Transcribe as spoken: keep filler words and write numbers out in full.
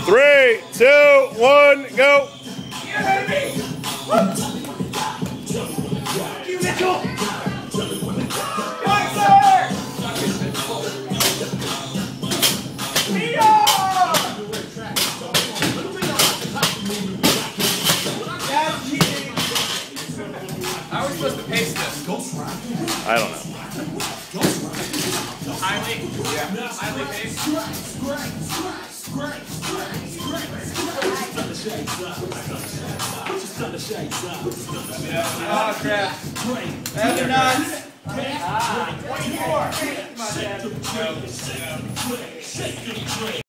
Three, two, one, go. How are we supposed to pace this? I don't know. Highly? Yeah. Highly paced? Oh crap. That's nuts. Ah, twenty-four. Come on, Dad.